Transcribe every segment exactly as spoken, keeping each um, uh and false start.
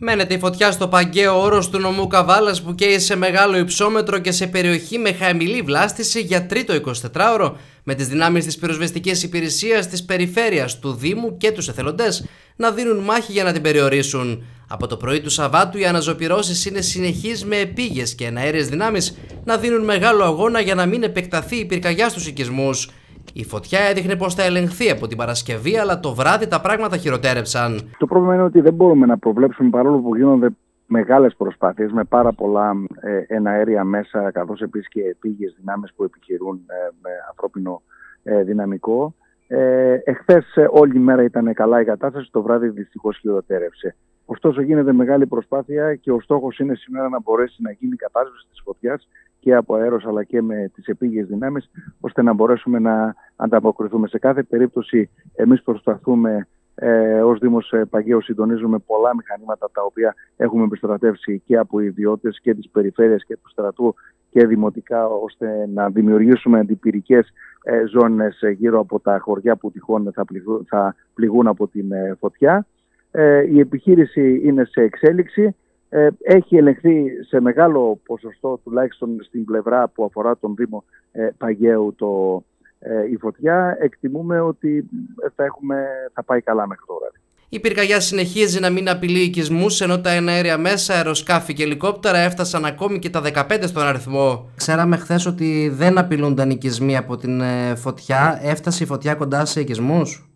Μένεται η φωτιά στο Παγκαίο όρος του νομού Καβάλας που καίει σε μεγάλο υψόμετρο και σε περιοχή με χαμηλή βλάστηση για τρίτο εικοσιτετράωρο, με τις δυνάμεις της πυροσβεστικής υπηρεσίας της περιφέρειας, του Δήμου και τους εθελοντές να δίνουν μάχη για να την περιορίσουν. Από το πρωί του Σαββάτου οι αναζωπυρώσεις είναι συνεχείς, με επίγειες και εναέριες δυνάμεις να δίνουν μεγάλο αγώνα για να μην επεκταθεί η πυρκαγιά στους οικισμούς. Η φωτιά έδειχνε πως θα ελεγχθεί από την Παρασκευή, αλλά το βράδυ τα πράγματα χειροτέρεψαν. Το πρόβλημα είναι ότι δεν μπορούμε να προβλέψουμε, παρόλο που γίνονται μεγάλες προσπάθειες με πάρα πολλά ε, εναέρια μέσα, καθώς επίσης και επίγειες δυνάμεις που επιχειρούν ε, με ανθρώπινο ε, δυναμικό. Ε, εχθές ε, όλη η μέρα ήταν καλά η κατάσταση, το βράδυ δυστυχώς χειροτέρεψε. Ωστόσο γίνεται μεγάλη προσπάθεια και ο στόχος είναι σήμερα να μπορέσει να γίνει η κατάσβεση της φωτιάς και από αέρος αλλά και με τις επίγειες δυνάμεις, ώστε να μπορέσουμε να ανταποκριθούμε. Σε κάθε περίπτωση εμείς προσπαθούμε ε, ως Δήμος Παγκαίου, συντονίζουμε πολλά μηχανήματα τα οποία έχουμε επιστρατεύσει και από ιδιώτες και της περιφέρειας και του στρατού και δημοτικά, ώστε να δημιουργήσουμε αντιπυρικές ε, ζώνες γύρω από τα χωριά που τυχόν θα, πληγούν, θα πληγούν από την ε, φωτιά. Ε, η επιχείρηση είναι σε εξέλιξη. Ε, έχει ελεγχθεί σε μεγάλο ποσοστό, τουλάχιστον στην πλευρά που αφορά τον Δήμο ε, Παγκαίου, το, ε, η φωτιά. Εκτιμούμε ότι θα, έχουμε, θα πάει καλά μέχρι τώρα. Η πυρκαγιά συνεχίζει να μην απειλεί οικισμούς, ενώ τα εναέρια μέσα, αεροσκάφη και ελικόπτερα έφτασαν ακόμη και τα δεκαπέντε στον αριθμό. Ξέραμε χθες ότι δεν απειλούνταν οικισμοί από την ε, φωτιά. Έφτασε η φωτιά κοντά σε οικισμούς?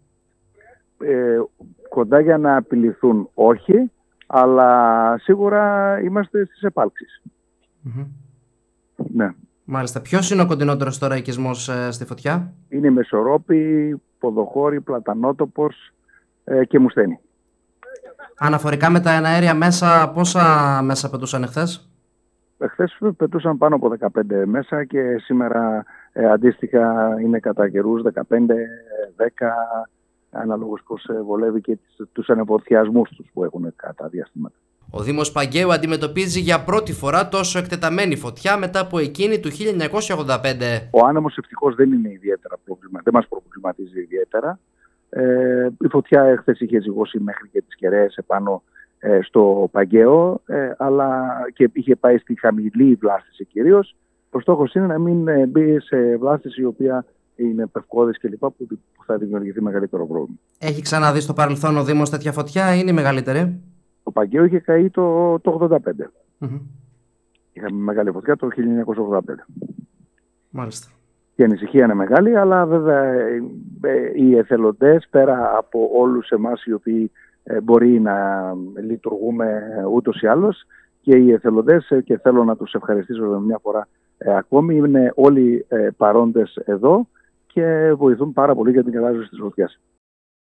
Ε, κοντά για να απειληθούν όχι, αλλά σίγουρα είμαστε στις επάλξεις. Mm-hmm. Ναι. Μάλιστα. Ποιος είναι ο κοντινότερος τώρα οικισμός ε, στη φωτιά? Είναι η Μεσορόπη, Ποδοχώρη, Πλατανότοπος ε, και Μουσθένη. Αναφορικά με τα εναέρια μέσα, πόσα μέσα πετούσαν εχθές? Εχθές πετούσαν πάνω από δεκαπέντε μέσα και σήμερα ε, αντίστοιχα είναι κατά καιρούς δεκαπέντε, δέκα, αναλόγως πώς βολεύει και τους ανεφοδιασμούς τους που έχουν κατά διαστήματα. Ο Δήμος Παγκαίου αντιμετωπίζει για πρώτη φορά τόσο εκτεταμένη φωτιά μετά από εκείνη του χίλια εννιακόσια ογδόντα πέντε. Ο άνεμος ευτυχώς δεν είναι ιδιαίτερα πρόβλημα, δεν μας προβληματίζει ιδιαίτερα. Ε, η φωτιά χθες είχε ζυγώσει μέχρι και τις κεραίες επάνω ε, στο Παγκαίο, ε, αλλά και είχε πάει στη χαμηλή βλάστηση κυρίως. Ο στόχος είναι να μην ε, μπει σε βλάστηση η οποία είναι πευκώδης κλπ. Που, που θα δημιουργηθεί μεγαλύτερο πρόβλημα. Έχει ξαναδεί στο παρελθόν ο Δήμος τέτοια φωτιά ή είναι η μεγαλύτερη? Το Παγκαίο είχε καεί το, το ογδόντα πέντε. Mm-hmm. Είχαμε μεγάλη φωτιά το χίλια εννιακόσια ογδόντα πέντε. Μάλιστα. Η ανησυχία είναι μεγάλη, αλλά βέβαια οι εθελοντές, πέρα από όλους εμάς οι οποίοι μπορεί να λειτουργούμε ούτως ή άλλως, και οι εθελοντές, και θέλω να τους ευχαριστήσω μια φορά ε, ακόμη, είναι όλοι ε, παρόντες εδώ και βοηθούν πάρα πολύ για την κατάσταση της φωτιάς.